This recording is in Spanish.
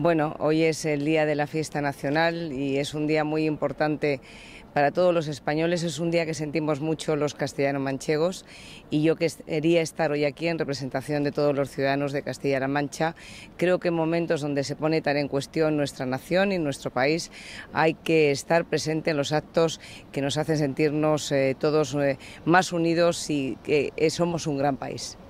Bueno, hoy es el día de la fiesta nacional y es un día muy importante para todos los españoles. Es un día que sentimos mucho los castellano-manchegos y yo quería estar hoy aquí en representación de todos los ciudadanos de Castilla-La Mancha. Creo que en momentos donde se pone tan en cuestión nuestra nación y nuestro país hay que estar presente en los actos que nos hacen sentirnos todos más unidos y que somos un gran país.